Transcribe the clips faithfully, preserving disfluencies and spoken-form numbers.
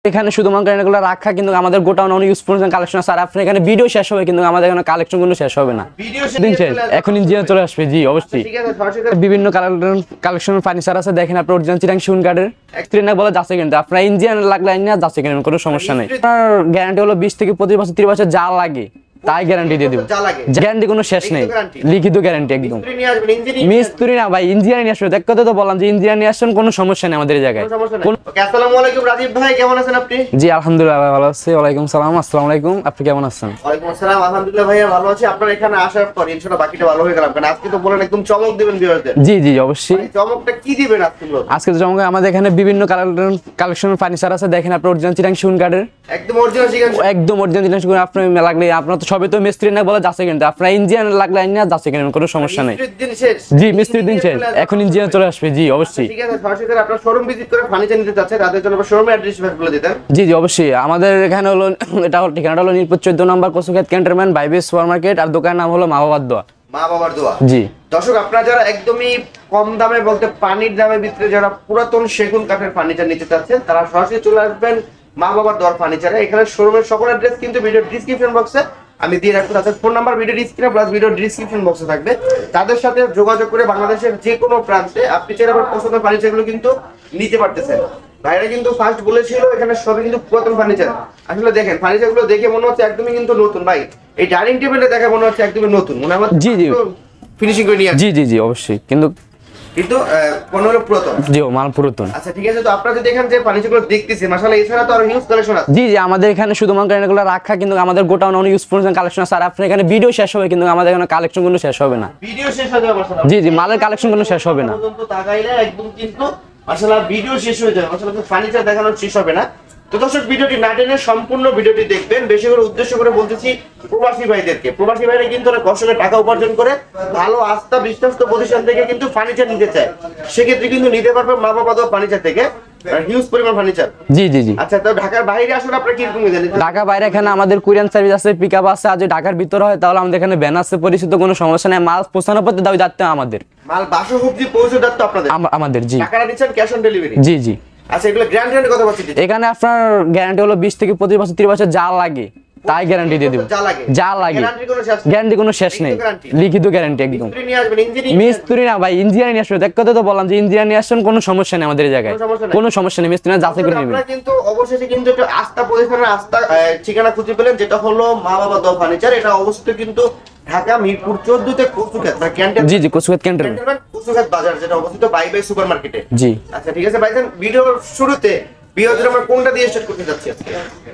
এখানে শুধুমাত্র এগুলো রাখা, কিন্তু আমাদের গোটাউন অনেক ইউজফুল কালেকশন আছে। আর আপনার এখানে ভিডিও শেষ হবে, কিন্তু আমাদের এখানে কালেকশন কোনো শেষ হবে না। দিন শেষ এখন ইঞ্জিনিয়ার চলে আসবে। জি অবশ্যই বিভিন্ন কালেকশন ফার্নিচার আছে। দেখেন আপনার অরিজিনাল চিটাং সেগুন কাঠের স্ত্রী না বলা যাচ্ছে, কিন্তু আপনার ইঞ্জিনিয়ার লাগলে ইঞ্জিনিয়ার যাচ্ছে, কিন্তু কোনো সমস্যা নেই। আপনার গ্যারান্টি হলো বিশ থেকে পঁচিশ বছর ত্রিশ বছর যা লাগে তাই গ্যারান্টি দিয়ে দেব। গ্যারান্টি কোনো শেষ নেই, লিখিত গ্যারান্টি একদম। মিস্ত্রি না ভাই, ইঞ্জিনিয়ার নিয়ে আসবে। দেখ কথা তো বললাম যে ইঞ্জিনিয়ার নিয়ে আসছেন, কোনো সমস্যা নেই আমাদের এই জায়গায়। আসসালামু আলাইকুম রাজীব ভাই, কেমন আছেন আপনি? জি আলহামদুলিল্লাহ ভাই ভালো আছি। ওয়ালাইকুম সালাম। আসসালামু আলাইকুম, আপনি কেমন আছেন? ওয়ালাইকুম আসসালাম, আলহামদুলিল্লাহ ভাইয়া ভালো আছি। আপনার এখানে আসার পর ইনশাআল্লাহ বাকিটা ভালো হয়ে গেলাম, কারণ আজকে তো বলেন একদম চমক দিবেন ভিউয়ারদের। জি জি অবশ্যই। চমকটা কি দিবেন আজকে? আজকে তো চমক আমাদের এখানে বিভিন্ন কালেকশন ফার্নিচার আছে। দেখেন আপনার অরিজিনাল চিটাং সেগুন কাঠের একদম অরিজিনাল চিটাং একদম অরিজিনাল চিটাং সেগুন। আপনি লাগলে আপনার তো সবই তো মিস্ত্রি না বলা যাচ্ছে, কিন্তু আপনার ইঞ্জিনিয়ার লাগলে ইঞ্জিনিয়ার যাচ্ছে, কিন্তু কোনো সমস্যা নেই। জি মিস্ত্রির দিন শেষ, এখন ইঞ্জিনিয়ার চলে আসবে। জি অবশ্যই। ঠিক আছে, সরাসরি আপনার শোরুম ভিজিট করে ফার্নিচার নিতে চাচ্ছেন, তাদের জন্য শোরুমের অ্যাড্রেস বলে দিতেন। জি জি অবশ্যই। আমাদের এখানে হলো এটা হলো ঠিকানাটা হলো মিরপুর চোদ্দ নম্বর কচুক্ষেত ক্যান্টনমেন্ট বাইবে সুপার মার্কেট, আর দোকানের নাম হলো মা বাবার দোয়া। মা বাবার দোয়া। জি দর্শক, আপনারা যারা একদমই কম দামে বলতে পানির দামের ভিতরে যারা পুরাতন সেগুন কাঠের ফার্নিচার নিতে চাচ্ছেন, তারা সরাসরি চলে আসবেন মা বাবার দোয়ার ফার্নিচারে। এখানে শোরুমের সকল অ্যাড্রেস কিন্তু ভিডিও ডিসক্রিপশন বক্সে আমি দিয়ে রাখবো। তাদের ফোন নাম্বার ভিডিও স্ক্রিনে প্লাস ভিডিও ডিসক্রিপশন বক্সে থাকবে। তাদের সাথে যোগাযোগ করে বাংলাদেশের যে কোনো প্রান্তে আপনি চাইলে আপনার পছন্দের ফার্নিচারগুলো কিন্তু নিতে পারতেছেন। ভাইরা কিন্তু ফার্স্ট বলেছিল এখানে সবই কিন্তু পুরাতন ফার্নিচার। আসলে দেখেন ফার্নিচারগুলো দেখে মনে হচ্ছে একদমই কিন্তু নতুন। ভাই এই ডাইনিং টেবিলটা দেখে মনে হচ্ছে একদমই নতুন, মনে হয়। জি জি ফিনিশিং করে নিয়ে। জি জি জি অবশ্যই, কিন্তু কিন্তু কোন হলো পুরাতন। জি মাল পুরাতন। আচ্ছা ঠিক আছে, তো আপনারা যদি এখানে যে ফার্নিচারগুলো দেখতেছেন মাশাআল্লাহ, এছাড়া তো আরো হিউজ কালেকশন আছে। জি জি আমাদের এখানে শুধুমাত্র এগুলো রাখা, কিন্তু আমাদের গোটাউন অনেক ইউজফুল কালেকশন আছে। আর আপনার এখানে ভিডিও শেষ হবে, কিন্তু আমাদের এখানে কালেকশন কোনো শেষ হবে না। ভিডিও শেষ হয়ে যাবে মাশাআল্লাহ। জি জি মালের কালেকশন কোনো শেষ হবে না। পর্যন্ত তাকাইলে একদম কিন্তু মাশাআল্লাহ ভিডিও শেষ হয়ে যাবে। মাশাআল্লাহ ফার্নিচার দেখানো শেষ হবে না। তো দর্শক, ভিডিওটি না টেনে সম্পূর্ণ ভিডিওটি দেখবেন। বেশি করে উদ্দেশ্য করে বলতেছি প্রবাসী ভাইদেরকে। প্রবাসী ভাইরা কিন্তু অনেক কষ্ট করে টাকা উপার্জন করে ভালো আস্থা বিশ্বস্ত প্রতিষ্ঠান থেকে কিন্তু ফার্নিচার নিতে চায়, সেক্ষেত্রে কিন্তু নিতে পারবে মা বাবা দোয়া ফার্নিচার থেকে হিউজ পরিমাণ ফার্নিচার। জি জি জি। আচ্ছা, তো ঢাকার বাইরে আসলে আপনারা কি রকম জানেন? ঢাকা বাইরে এখানে আমাদের কুরিয়ান সার্ভিস আছে, পিকআপ আছে। আর যদি ঢাকার ভিতরে হয় তাহলে আমাদের এখানে ভ্যান আছে পরিচিত, কোনো সমস্যা নেই। মাল পৌঁছানোর পথে দাবি দায়িত্ব আমাদের। মাল বাসা অবধি পৌঁছে দায়িত্ব আপনাদের? আমাদের। জি টাকাটা দিচ্ছেন ক্যাশ অন ডেলিভারি? জি জি। আচ্ছা, এগুলো গ্যারান্টি কথা বলছি। এখানে আপনার গ্যারান্টি হলো বিশ থেকে পঁচিশ বছর ত্রিশ বছর যা লাগে তাই গ্যারান্টি দিয়ে দেব। যা লাগে যা লাগে গ্যারান্টি কোনো শেষ নেই, লিখিত গ্যারান্টি একদম। মিস্ত্রি না ভাই, ইঞ্জিনিয়ার নিয়ে আসবে। দেখ কথা তো বললাম যে ইঞ্জিনিয়ার নিয়ে আসছেন, কোনো সমস্যা নেই আমাদের এই জায়গায়, কোনো সমস্যা নেই। মিস্ত্রি না যাচাই করে নেবেন। আপনারা কিন্তু অবশেষে কিন্তু একটা আস্থা প্রতিষ্ঠানের আস্থা ঠিকানা খুঁজে পেলেন, যেটা হলো মা বাবা দোয়া ফার্নিচার। এটা অবস্থিত কিন্তু ঢাকা মিরপুর চোদ্দ তে কচুক্ষেত মানে ক্যান্টন। জি জি কচুক্ষেত ক্যান্টনমেন্ট কচুক্ষেত বাজার, যেটা অবস্থিত বাইবে সুপার মার্কেটে। জি আচ্ছা ঠিক আছে ভাইজান, ভিডিওর শুরুতে বিয়োজন আমরা কোনটা দিয়ে স্টার্ট করতে যাচ্ছি আজকে?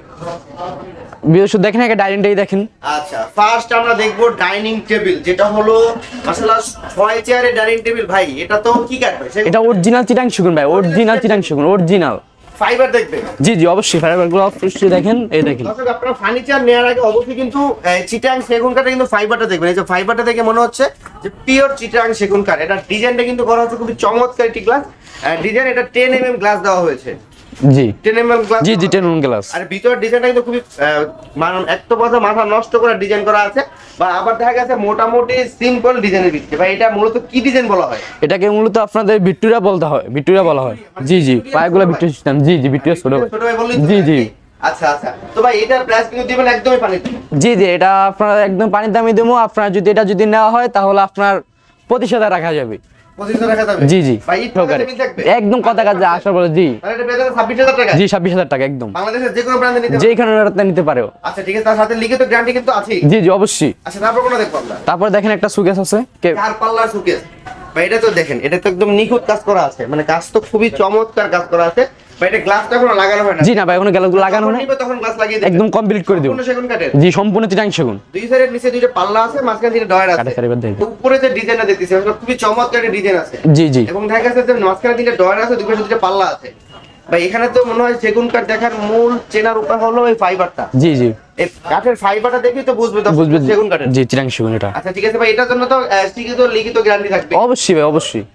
বিয়োজন দেখেন, একটা ডাইনিং টেবিল দেখেন। আচ্ছা, ফার্স্ট আমরা দেখব ডাইনিং টেবিল, যেটা হলো মাশাআল্লাহ ছয় চেয়ারের ডাইনিং টেবিল। ভাই এটা তো কি কাঠ ভাই? এটা অরিজিনাল চিটাং সেগুন ভাই, অরিজিনাল চিটাং সেগুন, অরিজিনাল ফাইবার দেখবেন। জি জি অবশ্যই ফাইবারগুলো অবশ্যই দেখেন। এই দেখেন দর্শক, আপনারা ফার্নিচার নেওয়ার আগে অবশ্যই কিন্তু চিটাং সেগুন কাঠে কিন্তু ফাইবারটা দেখবেন। এই যে ফাইবারটা দেখে মনে হচ্ছে যে পিওর চিটাং সেগুন কাঠ। এটা ডিজাইনটা কিন্তু করা হচ্ছে খুবই চমৎকার একটি গ্লাস ডিজাইন। এটা টেন এম এম গ্লাস দেওয়া হয়েছে। জি টেন এম এম গ্লাস। জি জি টেন এম এম গ্লাস। আর ভিতরের ডিজাইনটা কিন্তু খুবই মানে একটা কথা মাথা নষ্ট করে ডিজাইন করা আছে, বা আবার দেখা গেছে মোটামুটি সিম্পল ডিজাইনের ভিতরে। ভাই এটা মূলত কি ডিজাইন বলা হয়? এটাকে মূলত আপনাদের ভিক্টোরিয়া বলতে হয়, ভিক্টোরিয়া বলা হয়। জি জি পায়গুলো ভিক্টোরিয়া সিস্টেম। জি জি ভিক্টোরিয়া ছোট ভাই। ছোট ভাই বললেন? জি জি। আচ্ছা আচ্ছা, তো ভাই এটার প্রাইস কিন্তু দিবেন একদমই পানির দাম? জি জি এটা আপনারা একদম পানির দামই দেবো। আপনার যদি এটা যদি নেওয়া হয় তাহলে আপনার পঁচিশ হাজার রাখা যাবে। পঁচিশ হাজার রাখা যাবে? জি জি ভাই একদম কথা কাজে আসার পরে। জি তাহলে এটা পেয়ে ছাব্বিশ হাজার টাকা? জি ছাব্বিশ হাজার টাকা একদম। বাংলাদেশের যে কোনো প্রান্তে নিতে যেখানে নিতে পারো। আচ্ছা ঠিক আছে, তার সাথে লিখিত গ্যারান্টি কিন্তু আছে? জি জি অবশ্যই। আচ্ছা, তারপর কোন দেখব আমরা? তারপর দেখেন একটা সুকেস আছে, চার পাল্লার সুকেস। ভাই এটা তো দেখেন, এটা তো একদম নিখুঁত কাজ করা আছে, মানে কাজ তো খুবই চমৎকার কাজ করা আছে। ভাই এটা গ্লাসটা এখনো লাগানো হয় না? জি না ভাই, এখনো গ্লাস লাগানো হয় না। তখন গ্লাস লাগিয়ে দেব, একদম কমপ্লিট করে দেব। সম্পূর্ণ সেগুন কাঠের? জি সম্পূর্ণ চিটাং সেগুন। দুই সাইডের নিচে দুইটা পাল্লা আছে, মাঝখানে তিনটা ডয়ার আছে। উপরে যে ডিজাইনটা দেখতেছি এটা খুবই চমৎকার একটা ডিজাইন আছে। জি জি। এবং দেখা যাচ্ছে যে মাঝখানে তিনটা ডয়ার আছে, দুই পাশে দুইটা পাল্লা আছে। ভাই এখানে তো মনে হয় সেগুন কাঠ দেখার মূল চেনার উপায় হলো এই ফাইবারটা। জি জি এই কাঠের ফাইবারটা দেখেই তো বুঝবে তো বুঝবে সেগুন কাঠের। জি চিটাং সেগুন এটা। আচ্ছা ঠিক আছে ভাই, এটার জন্য তো লিখিত লিখিত গ্যারান্টি থাকবে? অবশ্যই ভাই অবশ্যই।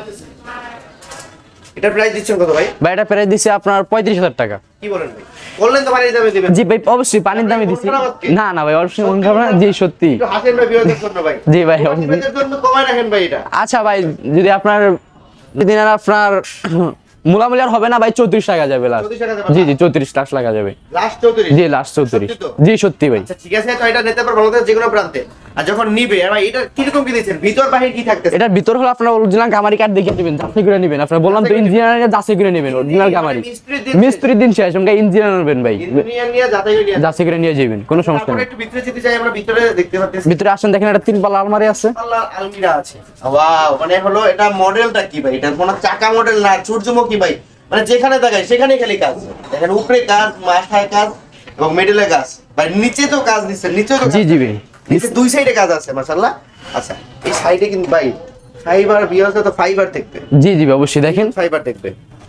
এটা প্রাইস দিচ্ছেন কত ভাই? ভাই এটা প্রাইস দিছি আপনার পঁয়ত্রিশ হাজার টাকা। কি বলেন ভাই? বললেন তো পানির দামে দিবেন? জি ভাই অবশ্যই পানির দামে দিছি। না না ভাই অবশ্যই মন খারাপ না। জি সত্যি। একটু হাসেন ভাই বিরোধের জন্য ভাই। জি ভাই অবশ্যই এর জন্য কমায় রাখেন ভাই এটা। আচ্ছা ভাই, যদি আপনার দিন আর আপনার মুলামুলি আর হবে না ভাই, চৌত্রিশ টাকা যাবে লাস্ট। জি জি চৌত্রিশ লাখ টাকা যাবে লাস্ট চৌত্রিশ। জি লাস্ট চৌত্রিশ। জি সত্যি ভাই। আচ্ছা ঠিক আছে, তো এটা নিতে পারবো আমাদের যে কোনো প্রান্তে। আর যখন নিবে ভাই এটা কিরকম কি দিয়েছেন, ভিতর বাহির কি থাকতেছে? এটার ভিতর হলো আপনার অরিজিনাল গামারি কাঠ দেখে নেবেন, যাচাই করে নেবেন। আপনার বললাম তো ইঞ্জিনিয়ার যাচাই করে নেবেন, অরিজিনাল গামারি মিস্ত্রি দিন শেষ, আমরা ইঞ্জিনিয়ার নেবেন ভাই, ইঞ্জিনিয়ার নিয়ে যাচাই করে নিয়ে যাচাই করে নিয়ে যাবেন, কোনো সমস্যা নেই। একটু ভিতরে যেতে চাই, আমরা ভিতরে দেখতে পাচ্ছি। ভিতরে আসেন, দেখেন একটা তিন পাল্লা আলমারি আছে, পাল্লা আলমিরা আছে। ওয়াও, মানে হলো এটা মডেলটা কি ভাই, এটা কোনো চাকা মডেল না, সূর্যমুখী ভাই, মানে যেখানে দেখায় সেখানেই খালি কাজ। দেখেন উপরে কাজ, মাথায় কাজ এবং মিডলে কাজ, ভাই নিচে তো কাজ দিচ্ছে, নিচেও তো। জি জি ভাই, নিচে দুই সাইডে কাজ আছে মাশাআল্লাহ। আচ্ছা এই সাইডে কিন্তু ভাই ফাইবার বিয়াসে তো ফাইবার দেখবে। জি জি অবশ্যই দেখেন ফাইবার দেখবে,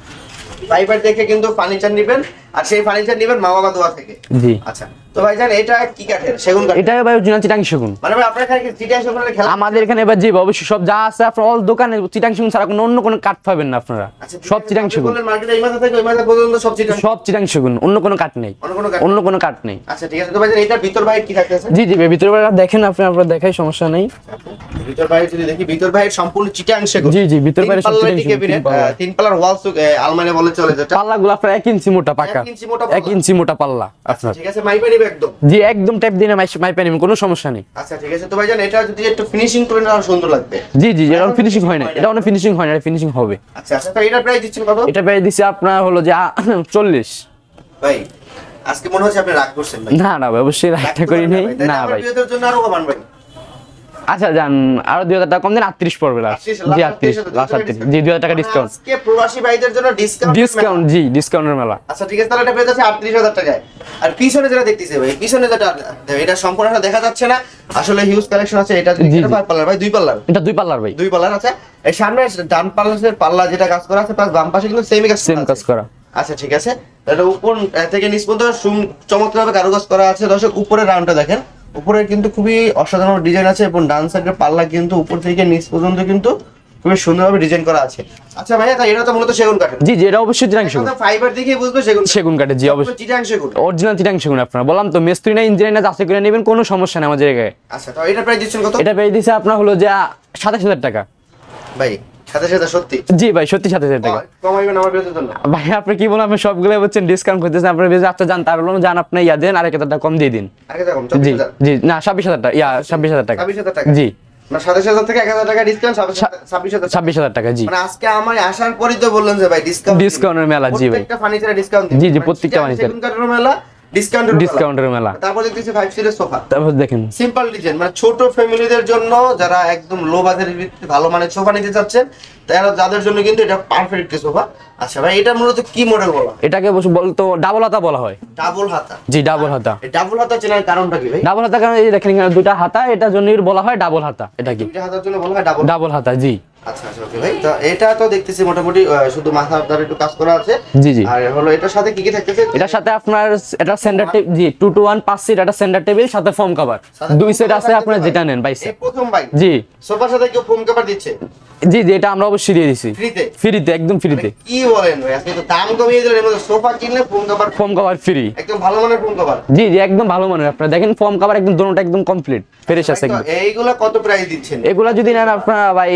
ফাইবার দেখে কিন্তু ফার্নিচার নেবেন, আর সেই ফার্নিচার নেবেন মা বাবা দোয়া থেকে। জি আচ্ছা তো ভাইজান এটা কি কাঠের? সেগুন কাঠ। এটা ভাই অরিজিনাল চিটাং সেগুন। মানে ভাই আপনার এখানে কি চিটাং সেগুনের খেলা? আমাদের এখানে এবার জি অবশ্যই সব যা আছে আপনার অল দোকানে চিটাং সেগুন ছাড়া কোনো অন্য কোনো কাঠ পাবেন না আপনারা, সব চিটাং সেগুন। মার্কেটে এই মাথা থেকে ওই মাথা পর্যন্ত সব চিটাং, সব চিটাং সেগুন, অন্য কোনো কাঠ নেই, অন্য কোনো কাঠ, অন্য কোনো কাঠ নেই। আচ্ছা ঠিক আছে, তো ভাইজান এটার ভিতর বাইরে কি থাকতেছে? জি জি ভাই ভিতর বাইরে দেখেন আপনি, আপনারা দেখাই সমস্যা নেই। ভিতর বাইরে যদি দেখি, ভিতর বাইরে সম্পূর্ণ চিটাং সেগুন। জি জি ভিতর বাইরে সব চিটাং সেগুন। তিন পাল্লার ওয়াল আলমারি বলে চলে, যেটা পাল্লাগুলো আপনার এক ইঞ্চি মোটা পাকা, এক ইঞ্চি মোটা, এক ইঞ্চি মোটা পাল্লা আপনার। ঠিক আছে, মাইপা নিবে একদম। জি একদম টাইপ দিনে মাইপা নেবেন, কোনো সমস্যা নেই। আচ্ছা ঠিক আছে, তো ভাইজান এটা যদি একটু ফিনিশিং করে না আরো সুন্দর লাগবে। জি জি এটা ফিনিশিং হয় না, এটা অনেক ফিনিশিং হয় না, এটা ফিনিশিং হবে। আচ্ছা আচ্ছা, তো এটা প্রাইস দিচ্ছেন কত? এটা প্রাইস দিছি আপনার হলো যে চল্লিশ। ভাই আজকে মনে হচ্ছে আপনি রাগ করছেন ভাই। না না ভাই অবশ্যই রাগটা করি নাই, না ভাই। আপনাদের জন্য আরো কমান ভাই। আচ্ছা যান আরো দুই হাজার টাকা কম দেন, আটত্রিশ পড়বে লাস্ট। জি আটত্রিশ লাস্ট, আটত্রিশ। জি দুই হাজার টাকা ডিসকাউন্ট। আজকে প্রবাসী ভাইদের জন্য ডিসকাউন্ট, ডিসকাউন্ট জি ডিসকাউন্টের মেলা। আচ্ছা ঠিক আছে, তাহলে এটা পেয়ে যাচ্ছে আটত্রিশ হাজার টাকায়। আর পিছনে যেটা দেখতেছে ভাই, পিছনে যেটা এটা সম্পূর্ণ দেখা যাচ্ছে না, আসলে হিউজ কালেকশন আছে। এটা যদি এটা পাল্লার ভাই, দুই পাল্লার, এটা দুই পাল্লার ভাই, দুই পাল্লার। আচ্ছা এই সামনে ডান পাল্লার পাল্লা যেটা কাজ করা আছে, প্লাস বাম পাশে কিন্তু সেম কাজ, সেম কাজ করা। আচ্ছা ঠিক আছে, এটা উপর থেকে নিচ পর্যন্ত চমৎকারভাবে কারুকাজ করা আছে। দর্শক উপরের রাউন্ডটা দেখেন, উপরে কিন্তু খুবই অসাধারণ ডিজাইন আছে, এবং ডান সাইডের পাল্লা কিন্তু উপর থেকে নিচ পর্যন্ত কিন্তু খুবই সুন্দরভাবে ডিজাইন করা আছে। আচ্ছা ভাইয়া, তাই এটা তো মূলত সেগুন কাঠের? জি জি এটা অবশ্যই চিটাং সেগুন। ফাইবার দেখে বুঝবে সেগুন, সেগুন কাঠের। জি অবশ্যই চিটাং সেগুন, অরিজিনাল চিটাং সেগুন। আপনারা বললাম তো মিস্ত্রি না ইঞ্জিনিয়ার না, যাচাই করে নেবেন, কোনো সমস্যা নেই আমাদের জায়গায়। আচ্ছা তো এটা প্রাইস দিচ্ছেন কত? এটা প্রাইস দিছে আপনার হলো যে সাতাশ হাজার টাকা ভাই। সাথে সাথে সত্যি? জি ভাই সত্যি সাতাশ হাজার টাকা কমাইবেন আমার বিয়ের জন্য ভাই। আপনি কি বলেন, আপনি সবগুলো বলছেন ডিসকাউন্ট করতেছেন, আপনার বেজে আচ্ছা জান, তার বললাম জান আপনি ইয়া দেন আর এক হাজার টাকা কম দিয়ে দিন। আগে কম জি জি না ছাব্বিশ হাজার টাকা, ইয়া ছাব্বিশ হাজার টাকা। ছাব্বিশ হাজার টাকা জি না, সাতাশ হাজার থেকে এক হাজার টাকা ডিসকাউন্ট, ছাব্বিশ হাজার ছাব্বিশ হাজার টাকা। জি মানে আজকে আমার আসার পরই তো বললেন যে ভাই ডিসকাউন্ট, ডিসকাউন্টের মেলা। জি ভাই প্রত্যেকটা ফার্নিচারে ডিসকাউন্ট। জি জি প্রত্যেকটা ফার্নিচার মেলা, ডিসকাউন্টের ডিসকাউন্টের মেলা। তারপর দেখতেছি ফাইভ সিটের সোফা। তারপর দেখেন সিম্পল ডিজাইন, মানে ছোট ফ্যামিলিদের জন্য, যারা একদম লো বাজেটের ভিত্তিতে ভালো মানের সোফা নিতে চাচ্ছেন, তারা যাদের জন্য কিন্তু এটা পারফেক্ট একটা সোফা। আচ্ছা ভাই এটা মূলত কি মডেল বলা? এটাকে বলতো ডাবল হাতা বলা হয়। ডাবল হাতা? জি ডাবল হাতা। এই ডাবল হাতা চেনার কারণটা কি ভাই? ডাবল হাতা কারণ এই যে দেখেন এখানে দুটো হাতা, এটার জন্য বলা হয় ডাবল হাতা। এটা কি দুটো হাতার জন্য বলা হয় ডাবল ডাবল হাতা? জি আচ্ছা আচ্ছা ওকে ভাই। তো এটা তো দেখতেছি মোটামুটি শুধু মাথার দ্বারা একটু কাজ করা আছে। জি জি। আর হলো এটার সাথে কি কি থাকতেছে? এটার সাথে আপনার এটা সেন্টার টেবিল, জি টু টু ওয়ান পাঁচ সিট, এটা সেন্টার টেবিল সাথে ফোম কভার, দুই সেট আছে, আপনারা যেটা নেন বাইশ। এই প্রথম ভাই জি সোফার সাথে কেউ ফোম কভার দিচ্ছে? জি জি এটা আমরা অবশ্যই দিয়ে দিছি ফ্রিতে? ফ্রিতে, একদম ফ্রিতে। কি বলেন ভাই, আজকে তো দাম কমিয়ে দিলেন, এর মধ্যে সোফা কিনলে foam cover, foam cover free, একদম ভালো মানের ফোম কভার। জি জি একদম ভালো মানের। আপনারা দেখেন ফোম কভার একদম দোনোটা একদম কমপ্লিট ফ্রেশ আছে একদম। এইগুলা কত প্রাইস দিচ্ছেন? এগুলা যদি নেন আপনারা ভাই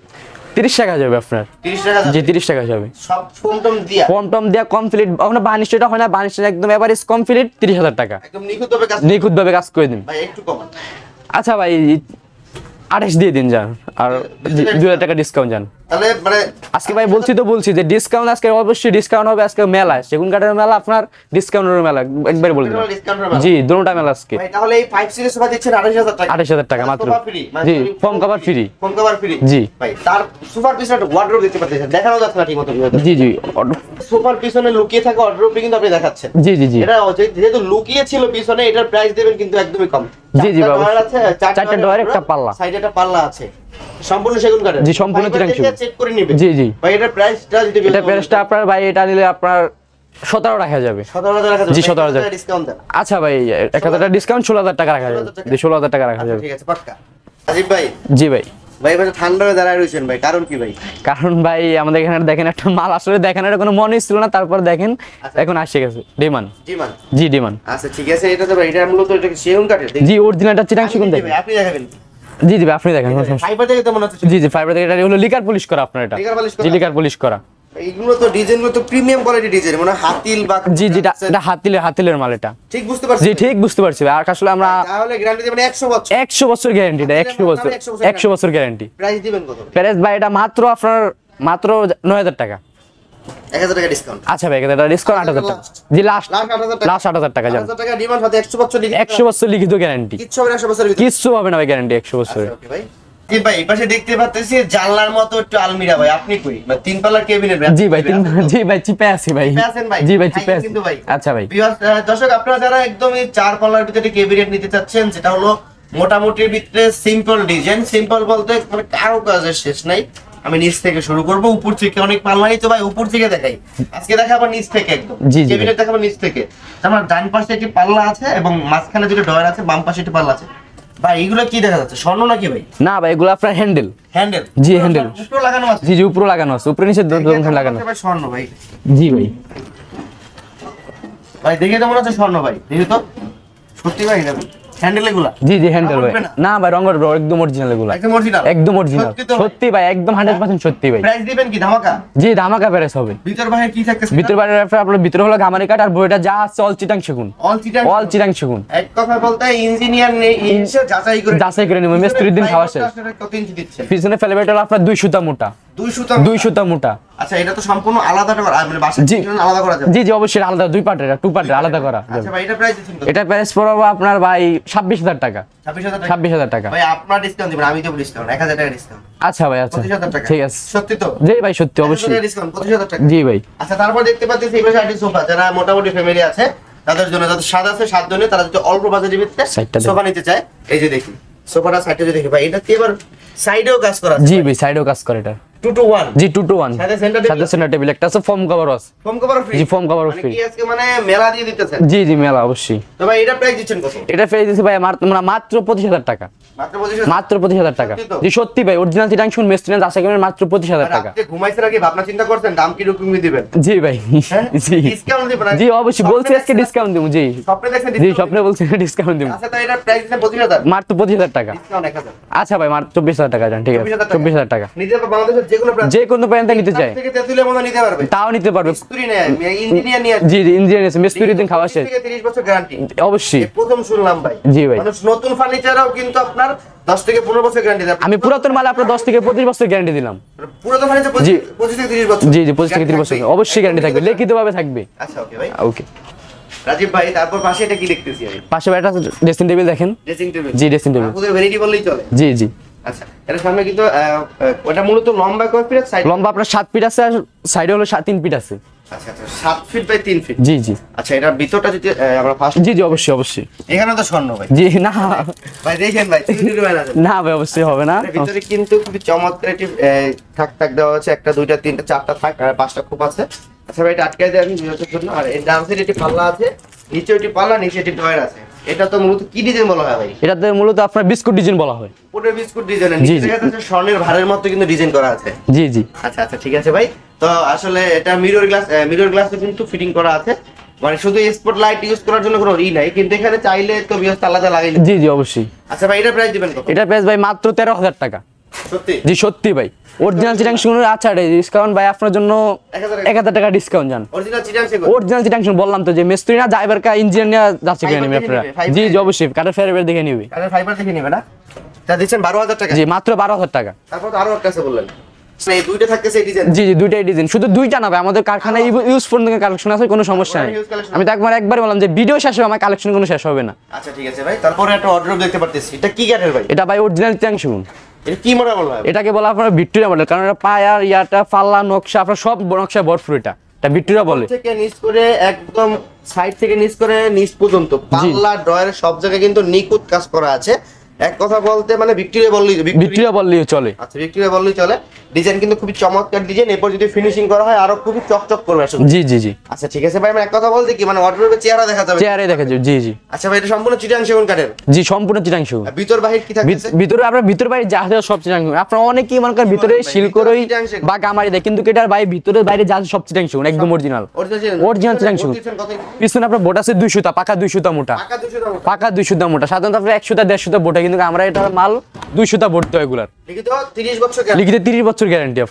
তিরিশ টাকা যাবে আপনার। তিরিশ টাকা? জি তিরিশ টাকা যাবে সব ফোম টম দিয়া? ফোম টম দিয়া কমপ্লিট, আপনার বার্নিশটা হয় না, বার্নিশটা একদম এভারেজ কমপ্লিট তিরিশ হাজার টাকা, একদম নিখুঁতভাবে কাজ, নিখুঁতভাবে কাজ করে দিন ভাই। একটু কমান। আচ্ছা ভাই আঠাশ দিয়ে দিন যান, আর দুই হাজার টাকা ডিসকাউন্ট যান। তাহলে মানে আজকে ভাই বলছি তো বলছি যে ডিসকাউন্ট আজকে অবশ্যই ডিসকাউন্ট হবে। আজকে মেলা, সেগুন কাঠের মেলা, আপনার ডিসকাউন্টের মেলা, একবার বলে দিন। জি দুটোটা মেলা আজকে। ভাই তাহলে এই ফাইভ সিরিজ সোফা দিচ্ছেন আঠাশ হাজার টাকা? আঠাশ হাজার টাকা মাত্র। জি foam cover free. Foam cover free? জি ভাই তার সোফার পিছনে একটা ওয়ার্ডরোব দেখতে পাচ্ছেন, দেখানো যাচ্ছে না ঠিকমতো। জি জি সোফার পিছনে লুকিয়ে থাকা ওয়ার্ডরোবটি কিন্তু আপনি দেখাচ্ছেন। জি জি জি এটা যেহেতু লুকিয়ে ছিল পিছনে, এটার প্রাইস দেবেন কিন্তু একদমই কম। জি জি বাবা, আছে চারটা ডয়ার একটা পাল্লা, সাইডে একটা পাল্লা আছে, সম্পূর্ণ সেগুন কাঠের। জি সম্পূর্ণ চিটাং সেগুন। চেক করে নিবে। জি জি ভাই এটার প্রাইসটা যদি এটা প্রাইসটা আপনার ভাই এটা নিলে আপনার সতেরো রাখা যাবে। সতেরো হাজার রাখা যাবে? জি সতেরো হাজার ডিসকাউন্ট দেন। আচ্ছা ভাই এক হাজার টাকা ডিসকাউন্ট, ষোলো হাজার টাকা রাখা যাবে। জি ষোলো হাজার টাকা রাখা যাবে। ঠিক আছে পাক্কা। আজিব ভাই। জি ভাই। ভাই ভাই ঠান্ডা হয়ে দাঁড়ায় রয়েছেন ভাই, কারণ কি ভাই? কারণ ভাই আমাদের এখানে দেখেন একটা মাল আসলে দেখেন এটা কোনো মনেই ছিল না, তারপর দেখেন এখন আসে গেছে ডিমান্ড। ডিমান্ড? জি ডিমান্ড। আচ্ছা ঠিক আছে, এটা তো ভাই এটা মূলত এটা সেগুন কাঠের? জি অরিজিনালটা চিটাং সেগুন দেখেন। আপনি দেখাবেন? জি জি আপনি দেখেন। ফাইবার থেকে তো মনে হচ্ছে। জি জি ফাইবার থেকে এটা হলো লিকার পলিশ করা আপনার, এটা লিকার পলিশ করা? জি লিকার পলিশ করা। এইগুলো তো ডিজাইনগুলো তো প্রিমিয়াম কোয়ালিটি ডিজাইন, মানে হাতিল বা জি জি এটা হাতিলের হাতিলের মাল এটা। ঠিক বুঝতে পারছি? জি ঠিক বুঝতে পারছি ভাই। আর আসলে আমরা তাহলে গ্যারান্টি দিবেন একশো বছর? একশো বছর গ্যারান্টি, এটা একশো বছর, একশো বছর গ্যারান্টি। প্রাইস দিবেন কত? প্রাইস ভাই এটা মাত্র আপনার মাত্র নয় হাজার টাকা। এক হাজার টাকা ডিসকাউন্ট। আচ্ছা ভাই এটা ডিসকাউন্ট আট হাজার টাকা। জি লাস্ট লাস্ট আট হাজার টাকা, লাস্ট আট হাজার টাকা জান। আট হাজার টাকা ডিমান্ড সাথে একশো বছর লিখিত, একশো বছর লিখিত গ্যারান্টি। কিচ্ছু হবে না একশো বছরের ভিতরে? কিচ্ছু হবে না ভাই, গ্যারান্টি একশো বছরের। ওকে ভাই। জি ভাই, এই পাশে দেখতে পাচ্ছেন জানলার মতো একটু আলমিরা ভাই, আপনি কই মানে তিন তলার কেবিনেট? জি ভাই তিন, জি ভাই চিপে আছি ভাই। আছেন ভাই? জি ভাই চিপে আছি কিন্তু ভাই। আচ্ছা ভাই। ভিউয়ার্স দর্শক আপনারা যারা একদমই চার তলার ভিতরে কেবিনেট নিতে চাচ্ছেন, যেটা হলো মোটামুটির ভিতরে সিম্পল ডিজাইন, সিম্পল বলতে মানে কারো কাজের শেষ নাই। আমি নিচ থেকে শুরু করব, উপর থেকে অনেক পাল্লা তো ভাই উপর থেকে দেখাই, আজকে দেখাবো নিচ থেকে একদম। কেবিনেট দেখাবো নিচ থেকে। আমার ডান পাশে একটি পাল্লা আছে এবং মাঝখানে দুটো ডয়ার আছে, বাম পাশে একটি পাল্লা আছে। ভাই এগুলো কি দেখা যাচ্ছে, স্বর্ণ নাকি ভাই? না ভাই এগুলো আপনার হ্যান্ডেল। হ্যান্ডেল? জি হ্যান্ডেল উপরে লাগানো আছে? জি জি উপরে লাগানো আছে, উপরে নিচে দুটো লাগানো আছে। স্বর্ণ ভাই? জি ভাই। ভাই দেখে তো মনে হচ্ছে স্বর্ণ ভাই, দেখি তো সত্যি ভাই না হ্যান্ডেল এগুলা? জি জি হ্যান্ডেল ভাই। না ভাই রং করে একদম অরিজিনাল এগুলা, একদম অরিজিনাল, একদম অরিজিনাল সত্যি ভাই, একদম একশো পার্সেন্ট সত্যি ভাই। প্রাইস দিবেন কি ধামাকা? জি ধামাকা প্রাইস হবে। ভিতর বাইরে কি থাকতেছে? ভিতর বাইরে আপনার ভিতর হলো গামারি কাঠ, আর বইটা যা আছে অল চিটাং সেগুন। অল চিটাং? অল চিটাং সেগুন। এক কথা বলতে ইঞ্জিনিয়ার নেই, ইনসে যাচাই করে যাচাই করে নিব, মিস্ত্রির দিন খাওয়া শেষ। কত ইঞ্চি দিচ্ছেন? পিছনে পিছনে ফেলবেট হলো আপনার দুই সুতা মোটা। দুই সুতা? দুই সুতা মোটা। আচ্ছা এটা তো সম্পূর্ণ আলাদা করা, মানে বাসা থেকে আলাদা করা যাবে? জি জি অবশ্যই আলাদা, দুই পার্টের টু পার্টের আলাদা করা যাবে। আচ্ছা ভাই এটা প্রাইস দিচ্ছেন কত? এটা প্রাইস পড়বে আপনার ভাই ছাব্বিশ হাজার টাকা। ছাব্বিশ হাজার টাকা? ছাব্বিশ হাজার টাকা ভাই আপনার ডিসকাউন্ট দিবেন, আমি দেব ডিসকাউন্ট এক হাজার টাকা ডিসকাউন্ট। আচ্ছা ভাই আচ্ছা পঁচিশ হাজার টাকা? ঠিক আছে। সত্যি তো? জি ভাই সত্যি অবশ্যই ডিসকাউন্ট পঁচিশ হাজার টাকা? জি ভাই। আচ্ছা তারপর দেখতে পাচ্ছি এই পাশে আইটি সোফা, যারা মোটামুটি ফ্যামিলি আছে তাদের জন্য, যাদের স্বাদ আছে সাত জনের, তারা যদি অল্প বাজেটের ভিতরে সোফা নিতে চায়, এই যে দেখি সোফাটা সাইডে যদি দেখি ভাই, এটা কি এবার সাইডেও কাজ করা আছে? জি ভাই সাইডেও কাজ করে এটা। Two two one? জি টু টু ওয়ান। সাথে সেন্টার টেবিল? সাথে সেন্টার টেবিল একটা আছে, ফোম কভারও আছে। Foam cover free? জি ফোম কভারও ফ্রি। মানে কি আজকে মানে মেলা দিয়ে দিতেছেন? জি জি মেলা অবশ্যই। তো ভাই এটা প্রাইস দিচ্ছেন কত? এটা প্রাইস দিছি ভাই আমার তোমরা মাত্র পঁচিশ হাজার টাকা। মাত্র পঁচিশ হাজার? মাত্র পঁচিশ হাজার টাকা। জি সত্যি ভাই অরিজিনাল চিটাং শুন মেস্ট্রিন আশা করেন মাত্র পঁচিশ হাজার টাকা। আপনি ঘুমাইছেন নাকি ভাবনা চিন্তা করছেন দাম কি রকম দিবেন? জি ভাই জি ডিসকাউন্ট দিবেন? জি অবশ্যই বলছি আজকে ডিসকাউন্ট দেব। জি স্বপ্নে দেখছেন? জি স্বপ্নে বলছি ডিসকাউন্ট দেব। আচ্ছা তো এটা প্রাইস দিচ্ছেন পঁচিশ হাজার? মাত্র পঁচিশ হাজার টাকা ডিসকাউন্ট এক হাজার। আচ্ছা ভাই মাত্র চব্বিশ হাজার টাকা জান। ঠিক আছে চব্বিশ হাজার টাকা। নিতে পারবে বাংলাদেশের যে কোনো প্রান্ত? যে কোনো প্রান্তে নিতে চাই থেকে তেতুলিয়া মনে নিতে পারবে? তাও নিতে পারবে। মিস্ত্রি নেয়, ইঞ্জিনিয়ার নিয়ে? জি জি ইঞ্জিনিয়ার আছে, মিস্ত্রি দিন খাওয়া শেষ। তিরিশ বছর গ্যারান্টি? অবশ্যই প্রথম শুনলাম ভাই। জি ভাই। মানুষ নতুন ফার্নিচারও কিন্তু আপনার দশ থেকে পনেরো বছর গ্যারান্টি দেয়। আমি পুরাতন মাল আপনার দশ থেকে পঁচিশ বছর গ্যারান্টি দিলাম। পুরাতন ফার্নিচার পঁচিশ থেকে তিরিশ বছর? জি জি পঁচিশ থেকে তিরিশ বছর অবশ্যই গ্যারান্টি থাকবে, লিখিত ভাবে থাকবে। আচ্ছা ওকে ভাই। ওকে রাজীব ভাই তারপর পাশে এটা কি দেখতেছি আমি? পাশে একটা ড্রেসিং টেবিল দেখেন। Dressing table? জি ড্রেসিং টেবিল। আপনাদের ভ্যারাইটি বললেই চলে? জি জি। আচ্ছা এটা সামনে কিন্তু ওটা মূলত লম্বা কয় ফিট, সাইড লম্বা আপনার সাত ফিট আছে, আর সাইডে হলো সাত তিন ফিট আছে। আচ্ছা আচ্ছা সাত ফিট বাই তিন ফিট? জি জি। আচ্ছা এটার ভিতরটা যদি আমরা ফার্স্ট? জি জি অবশ্যই অবশ্যই। এখানে তো স্বর্ণ ভাই? জি না ভাই দেখেন ভাই চুরির হয় না? না ভাই অবশ্যই হবে না। ভিতরে কিন্তু খুবই চমৎকার একটি থাক থাক দেওয়া আছে, একটা দুইটা তিনটা চারটা থাক আর পাঁচটা খুব আছে। আচ্ছা ভাই এটা আটকাই দেয় আমি ভিউয়ারদের জন্য। আর এই ডান সাইডে একটি পাল্লা আছে, নিচে একটি পাল্লা, নিচে একটি ডয়ার আছে। এটা তো মূলত কি ডিজাইন বলা হয় ভাই? এটাতে মূলত আপনার বিস্কুট ডিজাইন বলা হয়। পুরো বিস্কুট ডিজাইন, নিচে দেখা যাচ্ছে স্বর্ণের ভারের মতো কিন্তু ডিজাইন করা আছে। জি জি। আচ্ছা আচ্ছা ঠিক আছে ভাই। তো আসলে এটা মিরর গ্লাস, মিরর গ্লাসে কিন্তু ফিটিং করা আছে, মানে শুধু স্পট লাইট ইউজ করার জন্য কোনো ই নাই, কিন্তু এখানে চাইলে তো বিয়স আলাদা লাগাই। জি জি অবশ্যই। আচ্ছা ভাই এটা প্রাইস দিবেন কত? এটা প্রাইস ভাই মাত্র তেরো হাজার টাকা। সত্যি? জি সত্যি ভাই অরিজিনাল চিটাং শুনুন। আচ্ছা ডিসকাউন্ট ভাই আপনার জন্য এক হাজার টাকা ডিসকাউন্ট জান। অরিজিনাল চিটাং সেগুন? অরিজিনাল চিটাং শুনুন বললাম তো যে মিস্ত্রি না ড্রাইভার কা ইঞ্জিনিয়ার নিয়ে যাচ্ছে কেন নিবে আপনারা? জি জি অবশ্যই কাটার ফাইবার দেখে নিবে। কাটার ফাইবার দেখে নিবে না? তা দিচ্ছেন বারো হাজার টাকা? জি মাত্র বারো হাজার টাকা। তারপর তো আরো একটা আছে বললেন? এই দুইটা থাকতেছে এই ডিজাইন? জি জি দুইটাই ডিজাইন, শুধু দুইটা না ভাই আমাদের কারখানায় ইউজ ফোন থেকে কালেকশন আছে, কোনো সমস্যা নেই। আমি তো একবার একবার বললাম যে ভিডিও শেষ হবে আমার কালেকশন কোনো শেষ হবে না। আচ্ছা ঠিক আছে ভাই। তারপরে একটা অর্ডার দেখতে পারতেছি, এটা কি কাঠের ভাই? এটা ভাই অরিজিনাল চিটাং শুনুন। এটা কি মডেল বলা হয়? এটাকে বলা আপনার ভিক্টোরিয়া মডেল, কারণ এটা পায়ার ইয়াটা পাল্লা নকশা আপনার সব নকশা ভরপুর। এটা এটা ভিক্টোরিয়া বলে। থেকে নিচ করে একদম সাইড থেকে নিচ করে নিচ পর্যন্ত পাল্লা ডয়ার সব জায়গায় কিন্তু নিখুঁত কাজ করা আছে। এক কথা বলতে মানে ভিক্টোরিয়া বললেই ভিক্টোরিয়া বললেই চলে। আচ্ছা ভিক্টোরিয়া বললেই চলে। ডিজাইন কিন্তু খুবই চমৎকার ডিজাইন, এরপর যদি ফিনিশিং করা হয় আরো খুবই চকচক করবে আসলে। জি জি জি। আচ্ছা ঠিক আছে ভাই, আমি এক কথা বলতে কি মানে অর্ডারের চেহারা দেখা যাবে? চেহারা দেখা যাবে। জি জি। আচ্ছা ভাই এটা সম্পূর্ণ চিটাং সেগুন কাঠের? জি সম্পূর্ণ চিটাং সেগুন। ভিতর বাহির কি থাকছে? ভিতরে আপনার ভিতর বাইরে যা আছে সব চিটাং সেগুন। আপনারা অনেকেই মনে করেন ভিতরে শিলকরই বা গামারি দেয়, কিন্তু এটার বাইরে ভিতরে বাইরে যা আছে সব চিটাং সেগুন, একদম অরিজিনাল অরিজিনাল চিটাং সেগুন। পিছনে আপনার বোট আছে দুই সুতা, পাকা দুই সুতা মোটা, পাকা দুই সুতা মোটা। সাধারণত আপনার এক সুতা দেড় সুতা বোটা, কিন্তু আমরা এটা মাল দুই সুতা ভরতে হয় এগুলার। লিখিত তিরিশ বছর লিখিত তিরিশ বছর গ্যারান্টি আপনার।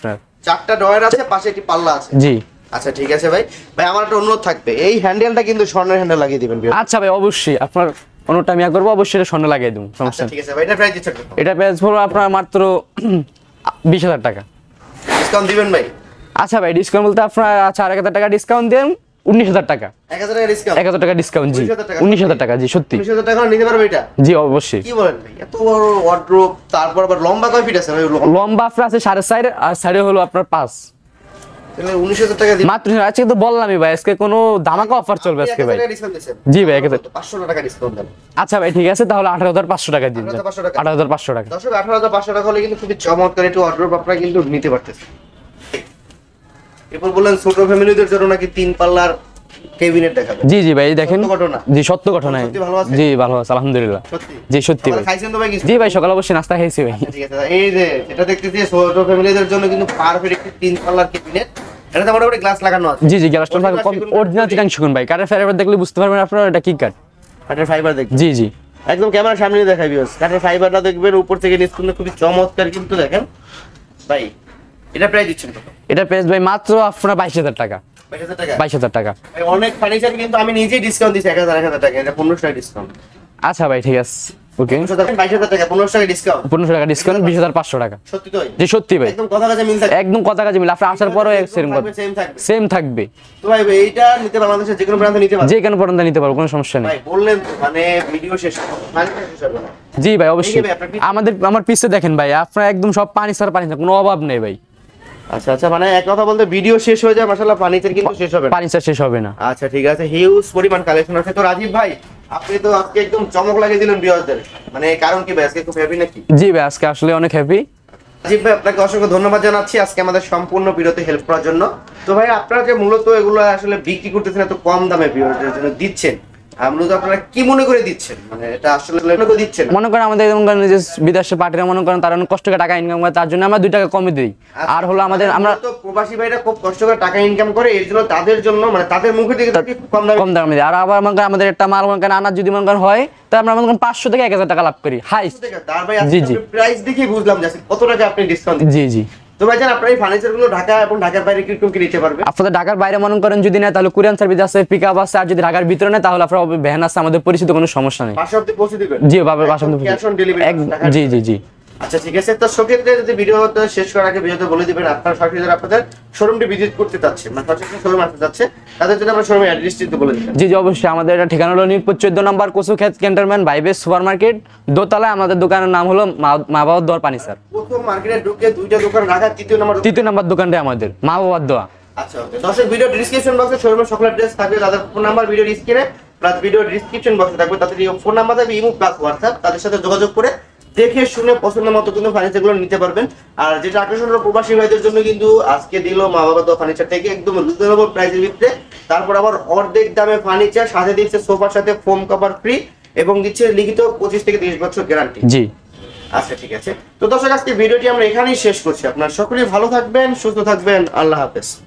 চারটা ডয়ার আছে, পাশে একটি পাল্লা আছে। জি আচ্ছা ঠিক আছে ভাই। ভাই আমার একটা অনুরোধ থাকবে, এই হ্যান্ডেলটা কিন্তু স্বর্ণের হ্যান্ডেল লাগিয়ে দিবেন। আচ্ছা ভাই অবশ্যই, আপনার অনুরোধটা আমি করবো, অবশ্যই এটা স্বর্ণ লাগিয়ে দেবো, সমস্যা ঠিক আছে ভাই। এটা প্রাইস দিচ্ছেন কত? এটা প্রাইস হলো আপনার মাত্র বিশ হাজার টাকা। ডিসকাউন্ট দিবেন ভাই? আচ্ছা ভাই ডিসকাউন্ট বলতে আপনার আচ্ছা আরেক হাজার টাকা ডিসকাউন্ট দেন, উনিশ হাজার টাকা। এক হাজার টাকা ডিসকাউন্ট? এক হাজার টাকা ডিসকাউন্ট, জি উনিশ হাজার টাকা, জি সত্যি উনিশ হাজার টাকা নিতে পারবে এটা? জি অবশ্যই। কি বলেন ভাই, এত বড় ওয়ার্ড্রোব, তারপর আবার লম্বা কয় ফিট আছে ভাই? লম্বা আপনার আছে সাড়ে চার, আর সাইডে হলো আপনার পাঁচ। তাহলে উনিশ হাজার টাকা দিবেন মাত্র। আজকে তো বললামই ভাই, আজকে কোনো ধামাকা অফার চলবে আজকে ভাই। জি ভাই পাঁচশো টাকা ডিসকাউন্ট দেন। আচ্ছা ভাই ঠিক আছে, তাহলে আঠারো হাজার পাঁচশো টাকা দিন। আঠারো হাজার পাঁচশো টাকা। দর্শক আঠারো হাজার পাঁচশো টাকা হলে কিন্তু খুবই চমৎকার একটু ওয়ার্ড্রোব আপনারা কিন্তু নিতে পারতেছেন। এরপর বললেন ছোট ফ্যামিলিদের জন্য নাকি তিন পাল্লার ক্যাবিনেট দেখাবেন। জি জি ভাই দেখেন, সত্য ঘটনা? জি সত্য ঘটনা। জি ভালো আছে আলহামদুলিল্লাহ। সত্যি? জি সত্যি ভাই। খাইছেন তো ভাই কিছু? জি ভাই সকালে অবশ্যই নাস্তা খাইছি ভাই। ঠিক আছে, এই যে এটা দেখতেছি ছোট ফ্যামিলিদের জন্য কিন্তু পারফেক্ট একটি তিন পাল্লার ক্যাবিনেট। এটাতে মোটামুটি গ্লাস লাগানো আছে। জি জি গ্লাসটা অরিজিনাল চিটাং সেগুন ভাই। কাঠের ফাইবার দেখলে বুঝতে পারবেন আপনারা এটা কি কাঠ। কাঠের ফাইবার দেখবেন? জি জি একদম ক্যামেরার সামনে দেখাই ভিউয়ার্স। কাঠের ফাইবারটা দেখবেন উপর থেকে নিচ পর্যন্ত খুবই চমৎকার কিন্তু দেখেন ভাই। এটা প্রাইস দিচ্ছেন কত? এটা প্রাইস ভাই মাত্র আপনার বাইশ হাজার টাকা। বাইশ হাজার টাকা? বাইশ হাজার টাকা। ভাই অনেক ফার্নিচার কিন্তু আমি নিজেই ডিসকাউন্ট দিছি এক হাজার এক হাজার টাকা। এটা পনেরোশো টাকা ডিসকাউন্ট। আচ্ছা ভাই ঠিক আছে ওকে। বাইশ হাজার টাকা পনেরোশো টাকা ডিসকাউন্ট। পনেরোশো টাকা ডিসকাউন্ট, বিশ হাজার পাঁচশো টাকা। সত্যি তো? জি সত্যি ভাই, একদম কথা কাজে মিল থাকবে। একদম কথা কাজে মিল। আপনি আসার পরও সেম কথা সেম থাকবে। সেম থাকবে। তো ভাই এইটা নিতে বাংলাদেশের যে কোনো প্রান্তে নিতে পারবেন? যে কোনো পর্যন্ত নিতে পারবো, কোনো সমস্যা নেই ভাই বললেন তো মানে ভিডিও শেষ মানে শেষ হবে না। জি ভাই অবশ্যই। আমাদের আমার পিছে দেখেন ভাই, আপনার একদম সব পানি ছাড়া পানি ছাড়া, কোনো অভাব নেই ভাই। আচ্ছা আচ্ছা, মানে এক কথা বলতে ভিডিও শেষ হয়ে যায় মাশাআল্লাহ, ফার্নিচার কিন্তু শেষ হবে না। ফার্নিচার শেষ হবে না। আচ্ছা ঠিক আছে, হিউজ পরিমাণ কালেকশন আছে। তো রাজীব ভাই আপনি তো আজকে একদম চমক লাগিয়ে দিলেন ভিউয়ারদের, মানে কারণ কি ভাই আজকে খুব হ্যাপি নাকি? জি ভাই আজকে আসলে অনেক হ্যাপি। রাজীব ভাই আপনাকে অসংখ্য ধন্যবাদ জানাচ্ছি আজকে আমাদের সম্পূর্ণ ভিডিওতে হেল্প করার জন্য। তো ভাই আপনারা যে মূলত এগুলো আসলে বিক্রি করতেছেন এত কম দামে ভিউয়ারদের জন্য দিচ্ছেন, মূলত আপনারা কি মনে করে দিচ্ছেন, মানে এটা আসলে মনে করে দিচ্ছেন? মনে করেন আমাদের যেমন যে বিদেশে পার্টিরা মনে করেন তারা অনেক কষ্ট করে টাকা ইনকাম করে, তার জন্য আমরা দুই টাকা কমে দিই। আর হলো আমাদের আমরা তো প্রবাসী ভাইরা খুব কষ্ট করে টাকা ইনকাম করে, এর জন্য তাদের জন্য মানে তাদের মুখে থেকে কম দামে কম দামে দিই। আর আবার মনে করেন আমাদের একটা মাল মনে করেন আনার যদি মনে করেন হয়, তাহলে আমরা মনে করেন পাঁচশো থেকে এক হাজার টাকা লাভ করি হাইস্ট। তার ভাই জি জি প্রাইস দেখে বুঝলাম যে কত টাকা আপনি ডিসকাউন্ট দিচ্ছেন। জি জি তো ভাই জান আপনারা এই ফার্নিচার গুলো ঢাকা এবং ঢাকার বাইরে কিরকম কি নিতে পারবে? আপনাদের ঢাকার বাইরে মনে করেন যদি নেয় তাহলে কুরিয়ান সার্ভিস আছে, পিকআপ আছে। আর যদি ঢাকার ভিতরে নেয় তাহলে আপনারা ভ্যান আছে, আমাদের পরিচিত, কোনো সমস্যা নেই। পাঁচ অবধি পৌঁছে দিবেন? জি বাবা বাসা ক্যাশ অন ডেলিভারি? জি জি জি আচ্ছা ঠিক আছে। তো সেক্ষেত্রে যদি ভিডিওটা শেষ করার আগে ভিডিওতে বলে দিবেন আপনারা সরাসরি যারা আপনাদের শোরুমটি ভিজিট করতে চাচ্ছেন, মানে সরাসরি শোরুমে আসতে যাচ্ছে, তাদের জন্য আমরা শোরুমের অ্যাড্রেসটি একটু বলে দিবেন। জি জি অবশ্যই। আমাদের এটা ঠিকানা হলো নিরপুর চোদ্দ নম্বর কচুক্ষেত ক্যান্টনমেন্ট বাইবেস সুপার মার্কেট দোতলায়। আমাদের দোকানের নাম হলো মা বাবার দোয়ার পানি স্যার। প্রথম মার্কেটে ঢুকে দুইটা দোকান রাখা, তৃতীয় নম্বর তৃতীয় নম্বর দোকানটা আমাদের মা বাবার দোয়া। আচ্ছা ওকে। দর্শক ভিডিও ডেসক্রিপশন বক্সে শোরুমের সকল অ্যাড্রেস থাকবে, তাদের ফোন নাম্বার ভিডিও স্ক্রিনে প্লাস ভিডিও ডেসক্রিপশন বক্সে থাকবে, তাদের ফোন নাম্বার থাকবে, ইমো প্লাস হোয়াটসঅ্যাপ। তাদের সাথে যোগাযোগ করে দেখে শুনে পছন্দ মতো কিন্তু ফার্নিচারগুলো নিতে পারবেন। আর যেটা আকর্ষণ হলো প্রবাসী ভাইদের জন্য কিন্তু আজকে দিল মা বাবা দোয়া ফার্নিচার থেকে একদম রিজনেবল প্রাইসের ভিতরে, তারপর আবার অর্ধেক দামে ফার্নিচার, সাথে দিচ্ছে সোফার সাথে ফোম কভার ফ্রি এবং দিচ্ছে লিখিত পঁচিশ থেকে তিরিশ বছর গ্যারান্টি। জি আচ্ছা ঠিক আছে। তো দর্শক আজকে ভিডিওটি আমরা এখানেই শেষ করছি। আপনারা সকলেই ভালো থাকবেন, সুস্থ থাকবেন, আল্লাহ হাফেজ।